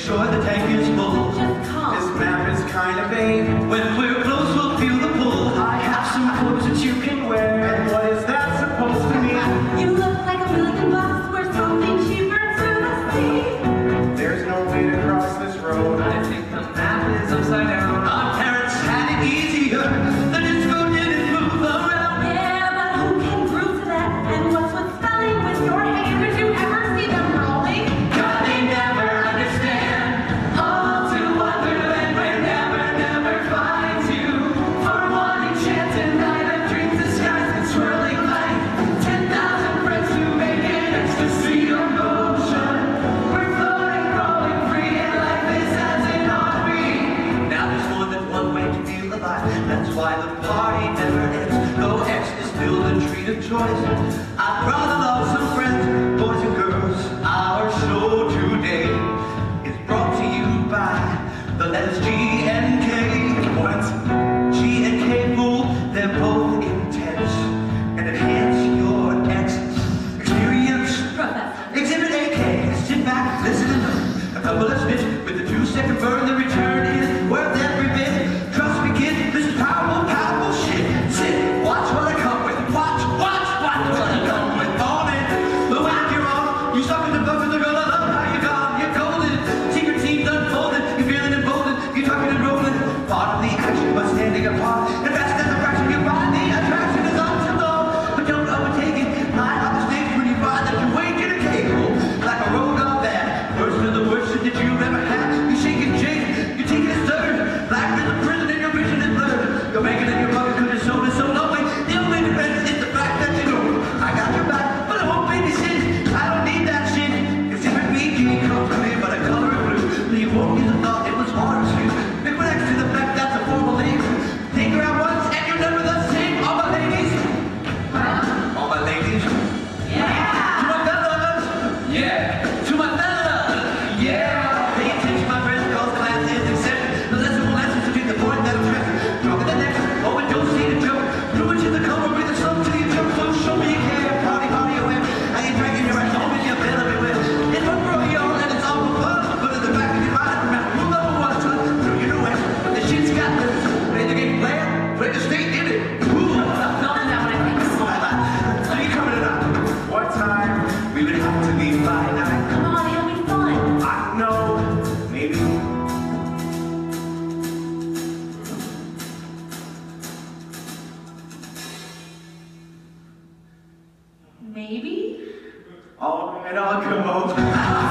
sure the tank is full. Just come. This map is kind of vague. When we're close, we'll feel the pull. I have some clothes that you can wear. And what is that supposed to mean? You look like $1,000,000 worth something cheaper to the sea. There's no way to cross this road. I think the map is upside down. Our parents had it easier. The disco didn't move around. Yeah, but who can prove to that? And what's with spelling with your hand? Did you ever see them rolling? God, they never understand. All to Wonderland, where never finds you. For one enchanted night of dreams, the skies been swirling like 10,000 friends who make an ecstasy of motion. We're floating, rolling free, and life is as an artery. Now there's more than one way to feel alive. That's why the party never ends. Though X is still the treat of choice. I'd rather love some friends, boys and girls. Our show today is brought to you by the letters G and K. What? G and K fool, they're both intense and enhance your X experience. Professor. Exhibit AK, sit back, listen and learn. A couple of snitch with the 2-second burn. The return is worth every bit. Trust me, kid, this is powerful shit. Sit, watch what I come with. Watch what I come with. On it, the whack you're on. You suck in the bucket, they're gonna love how you're gone. You're golden, secret scenes unfolded. You're feeling emboldened, you're tucking and rolling. Part of the action, but standing apart. And that's the fraction you find. The attraction is optional, but don't overtake it. High up the stage when you find that you're waking a cable. Like a road up there. Worst of the worst that you've ever had. You shake and shake, you're taking a stir. Black rhythm prison and your vision is blurred. You're making it your bucket cause your soul is so lonely. The only difference is the fact that you know I got your back, but I won't babysit. I don't need that shit. If secret BG comes to me, but I color it blue. Then you won't use a thought, it was water shoes. Big one next to the fact that's a formal name. Take her out once and you're never the same. All my ladies. All my ladies. Yeah. To my fellas. Yeah. To my fellas. Yeah. Pay attention, my friends, cause class is accepted. The lesson will lessons to take the point that I'm stressing. Drop in the next, oh, and don't see the joke. Too much in the cover, breathe the sun till you choke. So show me you care, party away. I ain't dragging your ass home in your bed everywhere. It's one for y'all and it's all for fun. Put it in the back of your mind, remember, rule number one, son. Through you know it, the shit's got this. Play the game player, play the state in it. Ooh. Don't do that when I think it's small. So you coming it up. What time? We would have to leave by 9. Come on, it'll be fun. I don't know. Maybe. Maybe? All right, I'll go.